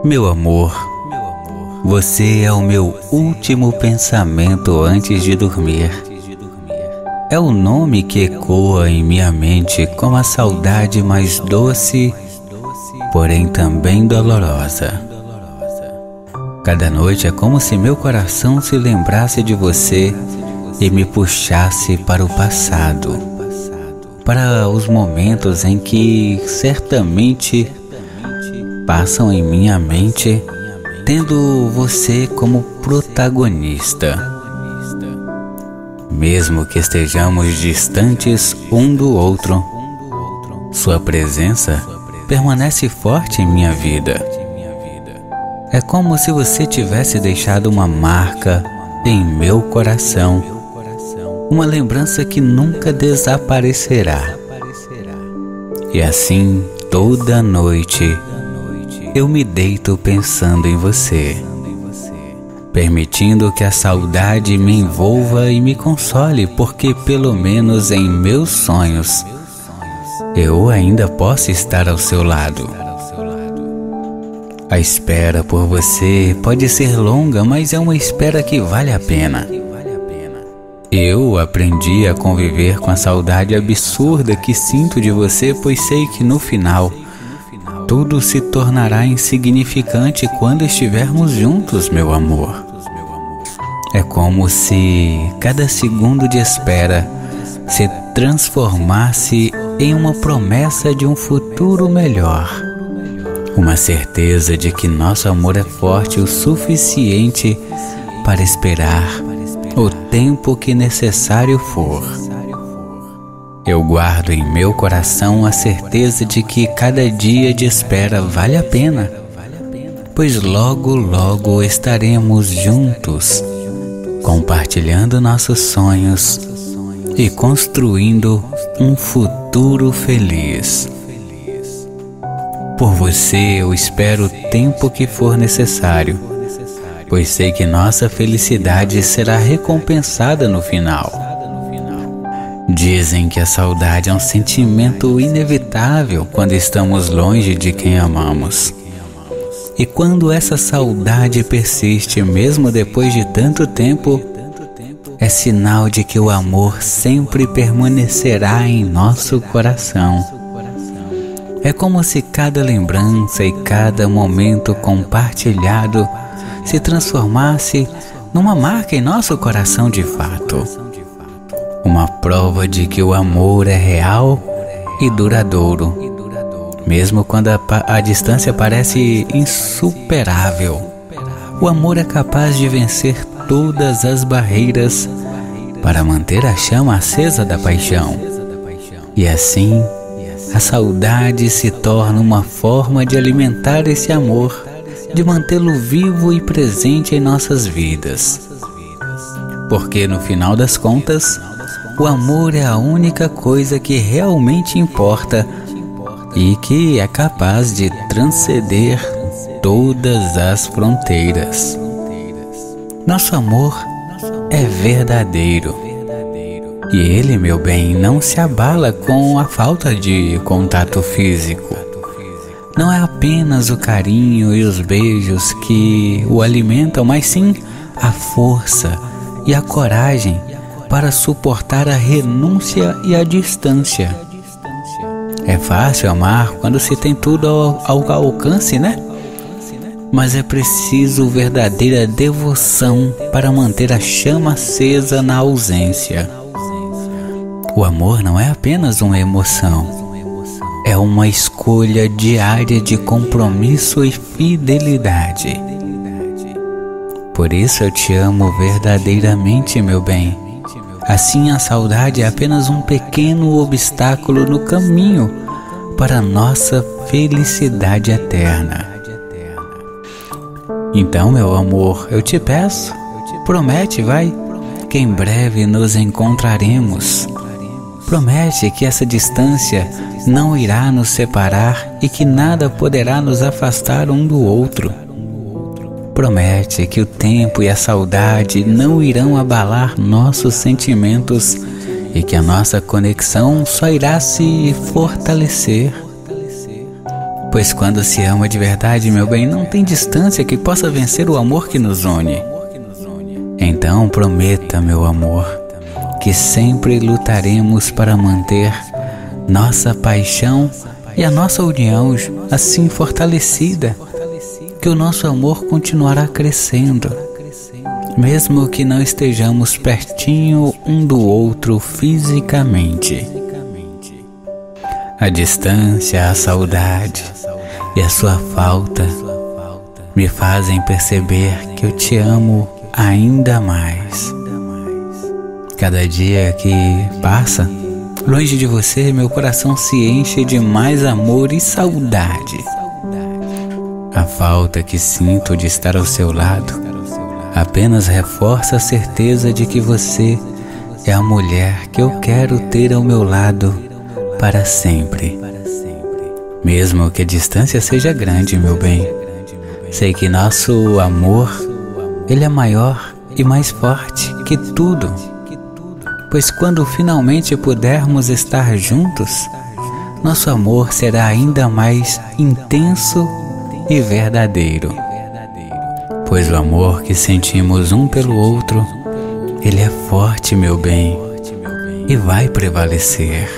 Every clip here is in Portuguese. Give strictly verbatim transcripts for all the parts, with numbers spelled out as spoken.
Meu amor, você é o meu último pensamento antes de dormir. É o nome que ecoa em minha mente como a saudade mais doce, porém também dolorosa. Cada noite é como se meu coração se lembrasse de você e me puxasse para o passado, para os momentos em que certamente passam em minha mente, tendo você como protagonista. Mesmo que estejamos distantes um do outro, sua presença permanece forte em minha vida. É como se você tivesse deixado uma marca em meu coração, uma lembrança que nunca desaparecerá. E assim, toda noite, eu me deito pensando em você, permitindo que a saudade me envolva e me console, porque pelo menos em meus sonhos, eu ainda posso estar ao seu lado. A espera por você pode ser longa, mas é uma espera que vale a pena. Eu aprendi a conviver com a saudade absurda que sinto de você, pois sei que no final, tudo se tornará insignificante quando estivermos juntos, meu amor. É como se cada segundo de espera se transformasse em uma promessa de um futuro melhor. Uma certeza de que nosso amor é forte o suficiente para esperar o tempo que necessário for. Eu guardo em meu coração a certeza de que cada dia de espera vale a pena, pois logo, logo estaremos juntos, compartilhando nossos sonhos e construindo um futuro feliz. Por você eu espero o tempo que for necessário, pois sei que nossa felicidade será recompensada no final. Dizem que a saudade é um sentimento inevitável quando estamos longe de quem amamos. E quando essa saudade persiste mesmo depois de tanto tempo, é sinal de que o amor sempre permanecerá em nosso coração. É como se cada lembrança e cada momento compartilhado se transformasse numa marca em nosso coração de fato. Uma prova de que o amor é real e duradouro, mesmo quando a, a distância parece insuperável. O amor é capaz de vencer todas as barreiras para manter a chama acesa da paixão. E assim, a saudade se torna uma forma de alimentar esse amor, de mantê-lo vivo e presente em nossas vidas. Porque no final das contas, o amor é a única coisa que realmente importa e que é capaz de transcender todas as fronteiras. Nosso amor é verdadeiro. E ele, meu bem, não se abala com a falta de contato físico. Não é apenas o carinho e os beijos que o alimentam, mas sim a força e a coragem para suportar a renúncia e a distância. É fácil amar quando se tem tudo ao, ao alcance, né? Mas é preciso verdadeira devoção para manter a chama acesa na ausência. O amor não é apenas uma emoção, é uma escolha diária de compromisso e fidelidade. Por isso eu te amo verdadeiramente, meu bem. Assim a saudade é apenas um pequeno obstáculo no caminho para a nossa felicidade eterna. Então, meu amor, eu te peço, promete, vai, que em breve nos encontraremos. Promete que essa distância não irá nos separar e que nada poderá nos afastar um do outro. Promete que o tempo e a saudade não irão abalar nossos sentimentos e que a nossa conexão só irá se fortalecer. Pois quando se ama de verdade, meu bem, não tem distância que possa vencer o amor que nos une. Então prometa, meu amor, que sempre lutaremos para manter nossa paixão e a nossa união assim fortalecida, que o nosso amor continuará crescendo, mesmo que não estejamos pertinho um do outro fisicamente. A distância, a saudade e a sua falta me fazem perceber que eu te amo ainda mais. Cada dia que passa longe de você, meu coração se enche de mais amor e saudade. A falta que sinto de estar ao seu lado apenas reforça a certeza de que você é a mulher que eu quero ter ao meu lado para sempre. Mesmo que a distância seja grande, meu bem, sei que nosso amor, ele é maior e mais forte que tudo. Pois quando finalmente pudermos estar juntos, nosso amor será ainda mais intenso e verdadeiro. Pois o amor que sentimos um pelo outro, ele é forte, meu bem, e vai prevalecer.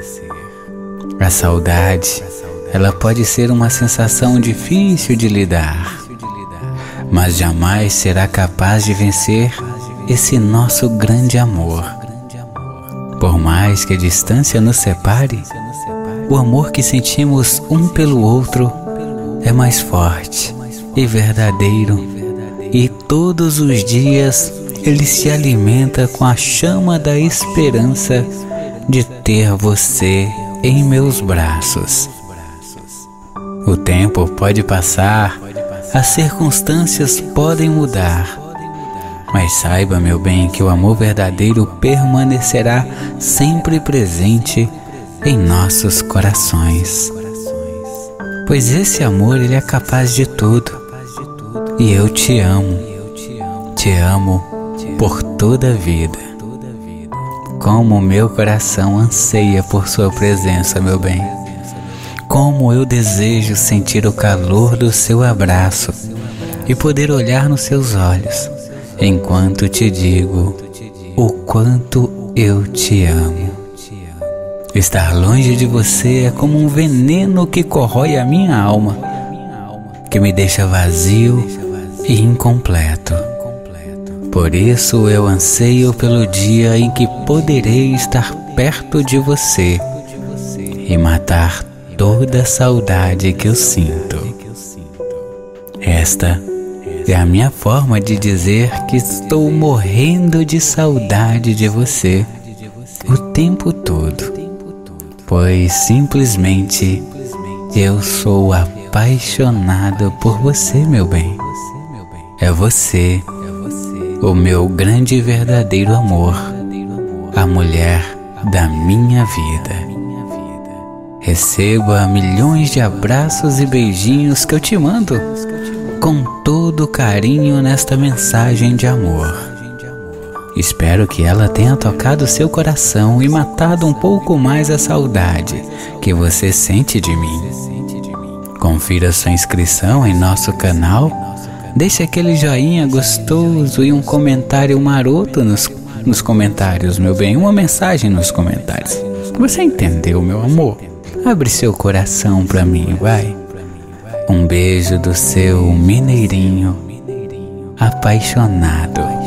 A saudade, ela pode ser uma sensação difícil de lidar, mas jamais será capaz de vencer esse nosso grande amor. Por mais que a distância nos separe, o amor que sentimos um pelo outro é mais forte e verdadeiro, e todos os dias ele se alimenta com a chama da esperança de ter você em meus braços. O tempo pode passar, as circunstâncias podem mudar, mas saiba, meu bem, que o amor verdadeiro permanecerá sempre presente em nossos corações. Pois esse amor, ele é capaz de tudo. E eu te amo, te amo por toda a vida. Como o meu coração anseia por sua presença, meu bem. Como eu desejo sentir o calor do seu abraço e poder olhar nos seus olhos enquanto te digo o quanto eu te amo. Estar longe de você é como um veneno que corrói a minha alma, que me deixa vazio e incompleto. Por isso eu anseio pelo dia em que poderei estar perto de você e matar toda a saudade que eu sinto. Esta é a minha forma de dizer que estou morrendo de saudade de você o tempo todo, pois simplesmente eu sou apaixonado por você, meu bem. É você, o meu grande e verdadeiro amor, a mulher da minha vida. Receba milhões de abraços e beijinhos que eu te mando com todo carinho nesta mensagem de amor. Espero que ela tenha tocado seu coração e matado um pouco mais a saudade que você sente de mim. Confira sua inscrição em nosso canal, deixe aquele joinha gostoso e um comentário maroto nos, nos comentários, meu bem, uma mensagem nos comentários. Você entendeu, meu amor? Abre seu coração pra mim, vai. Um beijo do seu mineirinho apaixonado.